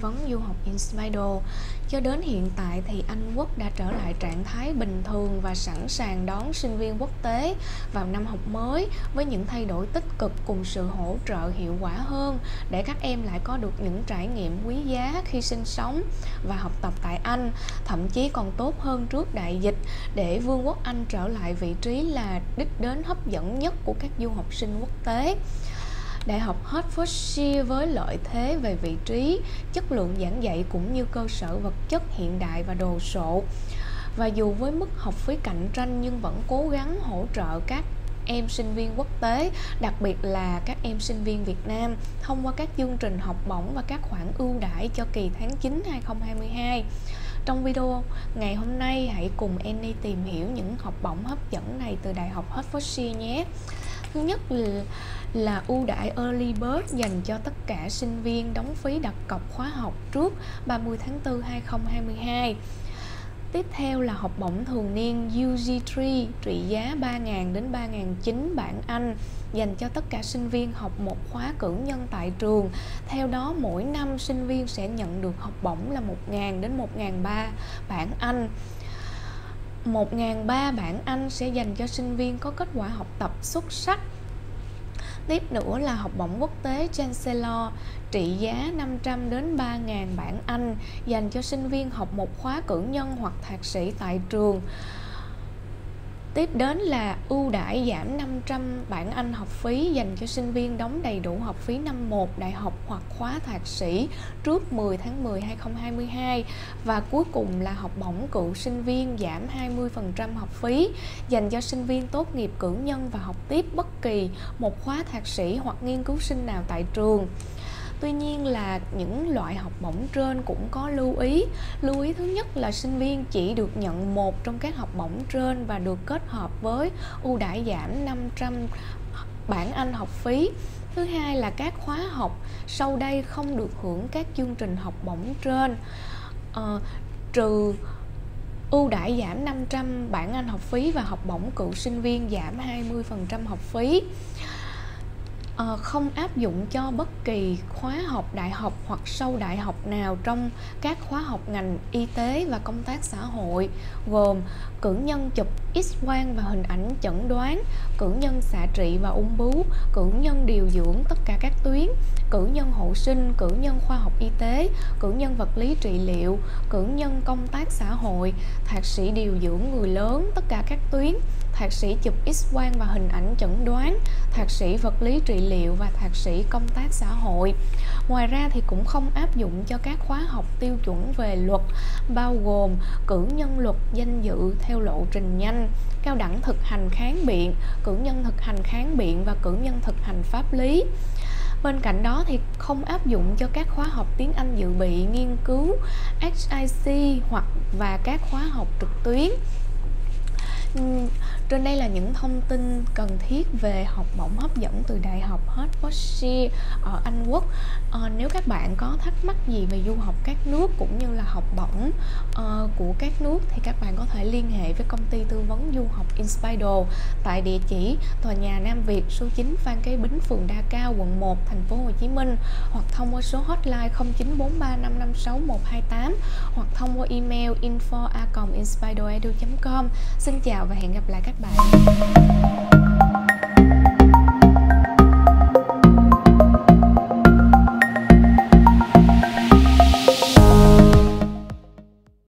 vấn du học Inspido. Cho đến hiện tại thì Anh Quốc đã trở lại trạng thái bình thường và sẵn sàng đón sinh viên quốc tế vào năm học mới với những thay đổi tích cực cùng sự hỗ trợ hiệu quả hơn để các em lại có được những trải nghiệm quý giá khi sinh sống và học tập tại Anh, thậm chí còn tốt hơn trước đại dịch, để Vương quốc Anh trở lại vị trí là đích đến hấp dẫn nhất của các du học sinh quốc tế. Đại học Hertfordshire với lợi thế về vị trí, chất lượng giảng dạy cũng như cơ sở vật chất hiện đại và đồ sộ. Và dù với mức học phí cạnh tranh nhưng vẫn cố gắng hỗ trợ các em sinh viên quốc tế, đặc biệt là các em sinh viên Việt Nam, thông qua các chương trình học bổng và các khoản ưu đãi cho kỳ tháng 9 2022. Trong video ngày hôm nay, hãy cùng Annie tìm hiểu những học bổng hấp dẫn này từ Đại học Hertfordshire nhé. Thứ nhất là ưu đãi Early Bird dành cho tất cả sinh viên đóng phí đặt cọc khóa học trước 30 tháng 4 2022. Tiếp theo là học bổng thường niên UG3 trị giá 3.000 đến 3.900 bảng Anh dành cho tất cả sinh viên học một khóa cử nhân tại trường. Theo đó, mỗi năm sinh viên sẽ nhận được học bổng là 1.000 đến 1.300 bảng Anh. 1.300 bảng Anh sẽ dành cho sinh viên có kết quả học tập xuất sắc. Tiếp nữa là học bổng quốc tế Chancellor trị giá 500 đến 3.000 bảng Anh dành cho sinh viên học một khóa cử nhân hoặc thạc sĩ tại trường. Tiếp đến là ưu đãi giảm 500 bảng Anh học phí dành cho sinh viên đóng đầy đủ học phí năm 1 đại học hoặc khóa thạc sĩ trước 10 tháng 10 2022. Và cuối cùng là học bổng cựu sinh viên giảm 20% học phí dành cho sinh viên tốt nghiệp cử nhân và học tiếp bất kỳ một khóa thạc sĩ hoặc nghiên cứu sinh nào tại trường. Tuy nhiên là những loại học bổng trên cũng có lưu ý. Lưu ý thứ nhất là sinh viên chỉ được nhận một trong các học bổng trên và được kết hợp với ưu đãi giảm 500 bảng Anh học phí. Thứ hai là các khóa học sau đây không được hưởng các chương trình học bổng trên, trừ ưu đãi giảm 500 bảng Anh học phí và học bổng cựu sinh viên giảm 20% học phí. Không áp dụng cho bất kỳ khóa học đại học hoặc sau đại học nào trong các khóa học ngành y tế và công tác xã hội, gồm cử nhân chụp X-quang và hình ảnh chẩn đoán, cử nhân xạ trị và ung bướu, cử nhân điều dưỡng tất cả các tuyến, cử nhân hộ sinh, cử nhân khoa học y tế, cử nhân vật lý trị liệu, cử nhân công tác xã hội, thạc sĩ điều dưỡng người lớn tất cả các tuyến, thạc sĩ chụp X-quang và hình ảnh chẩn đoán, thạc sĩ vật lý trị liệu và thạc sĩ công tác xã hội. Ngoài ra thì cũng không áp dụng cho các khóa học tiêu chuẩn về luật, bao gồm cử nhân luật danh dự theo lộ trình nhanh, cao đẳng thực hành kháng biện, cử nhân thực hành kháng biện và cử nhân thực hành pháp lý. Bên cạnh đó thì không áp dụng cho các khóa học tiếng Anh dự bị, nghiên cứu, HIC và các khóa học trực tuyến. Trên đây là những thông tin cần thiết về học bổng hấp dẫn từ Đại học Hertfordshire ở Anh Quốc. Nếu các bạn có thắc mắc gì về du học các nước cũng như là học bổng của các nước thì các bạn có thể liên hệ với công ty tư vấn du học Inspido tại địa chỉ tòa nhà Nam Việt, số 9 Phan Kế Bính, phường Đa Cao, quận 1, thành phố Hồ Chí Minh, hoặc thông qua số hotline 0943556128 hoặc thông qua email info@inspidoedu.com. Xin chào và hẹn gặp lại các bạn.